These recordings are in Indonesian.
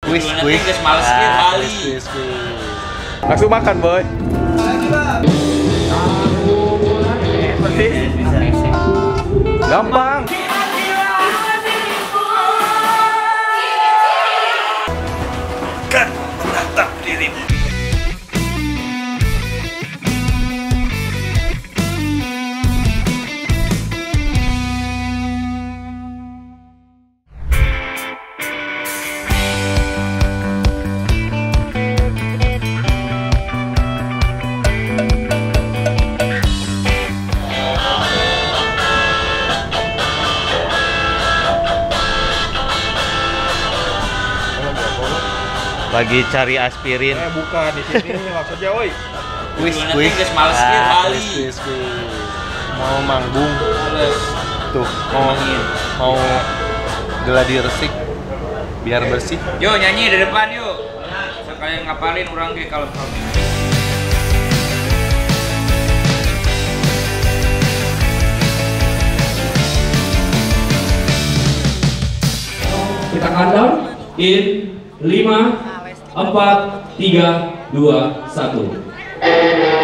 Kuis. Males kali. Langsung makan, boy. Gampang. Kan menatap dirimu. Lagi cari aspirin. Bukan di sini maksudnya, woi. Kuis. Males kali. Mau manggung. Tuh, mau geladi resik biar bersih. Yo nyanyi di depan yuk. Sekalian ngapalin orang ge kalau Kita countdown in 5, 4, 3, 2, 1.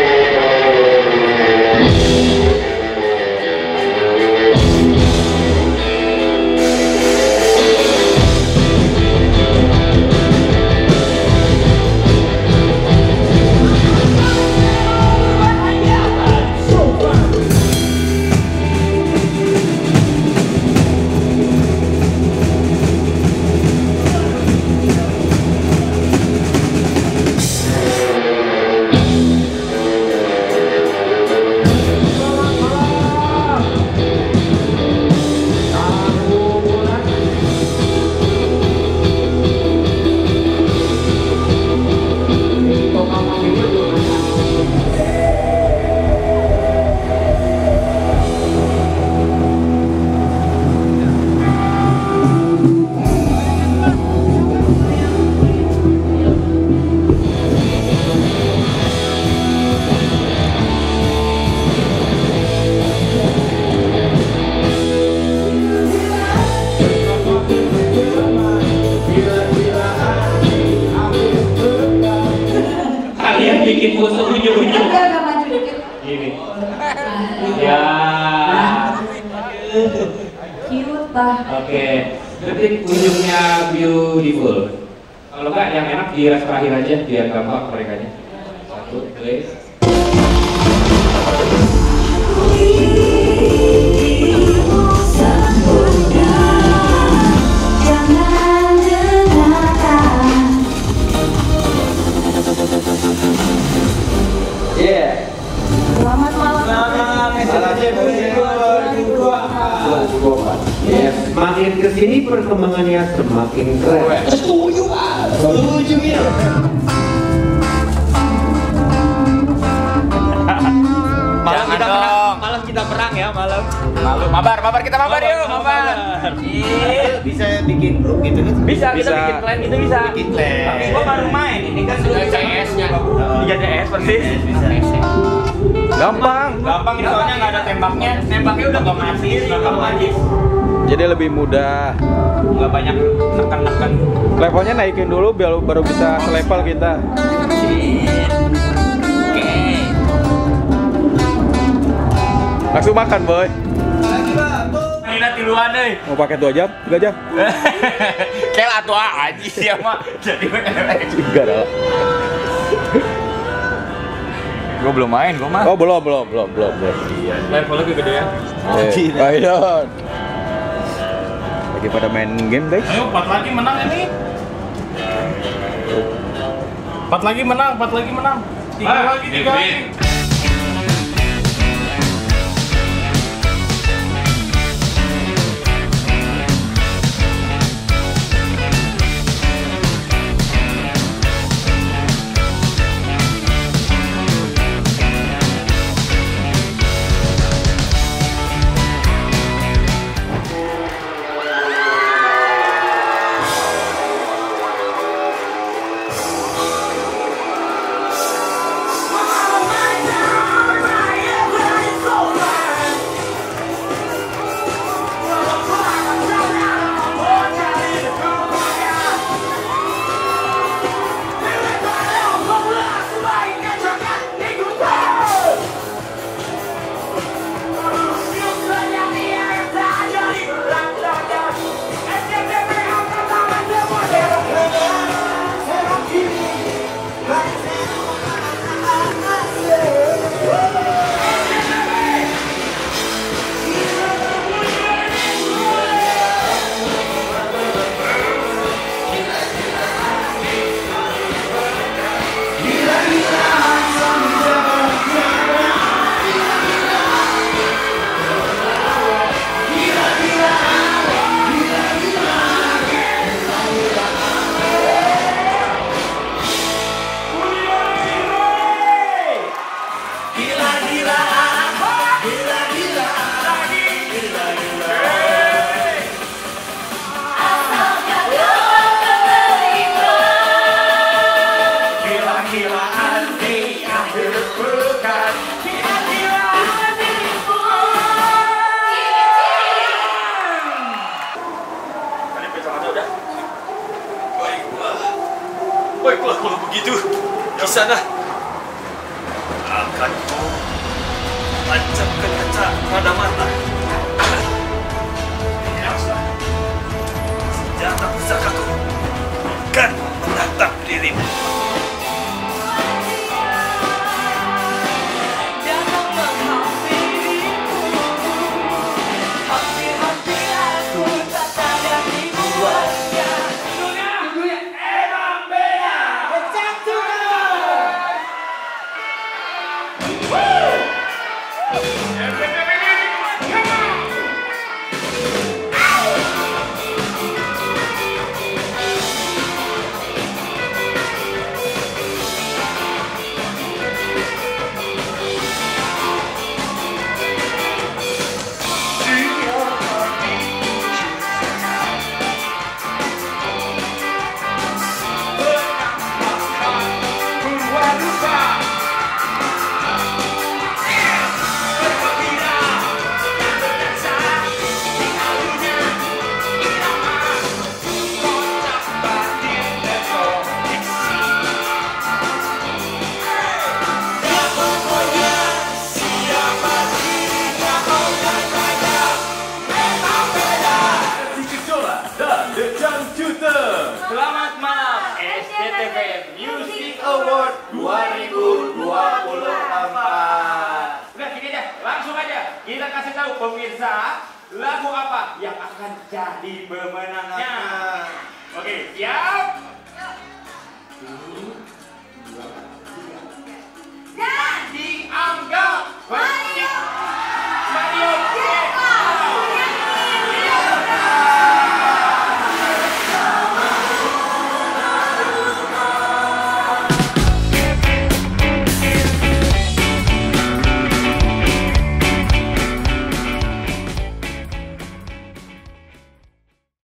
Bikin pose ujung-ujung. Gini. Ya. Cute lah. Oke. Detik ujungnya beautiful. Kalau enggak yang enak di res terakhir aja biar gampang merekanya. 1, 2. Selamat malam. Semakin kesini perkembangannya semakin keren. Setuju ya. Malam kita perang ya, malam. Mabar kita mabar yuk, mabar. Bisa bikin grup gitu nih. Bisa kita bikin plan gitu bisa. Bikin plan. Tapi gua baru main, ini kan sudah CS-nya. Iya CS persis. Gampang. Gampang ini soalnya nggak ada tembaknya. Nembaknya udah otomatis, gampang. Jadi lebih mudah. Nggak banyak neken-neken. Levelnya naikin dulu biar baru bisa selevel kita. Oke. Langsung makan, boy. Ini tiluan deh. Mau pakai 2 jam? 3 jam? Kayak atuh aja sih mah. Jadi 3 dah. Gue belum main, gue mah. Oh, belum. Iya. Levelnya kegedean. Ayo. Lagi pada main game, guys. Ayo 4 lagi menang ini. 4 lagi menang. 3 lagi. Baiklah kalau begitu, di sana akan ku tancapkan kaca pada mata. Senjata pusakaku akan menatap dirimu. Selamat malam SCTV Music Award 2024. Udah gini aja, langsung aja kita kasih tahu pemirsa lagu apa yang akan jadi pemenangnya. Oke, siap.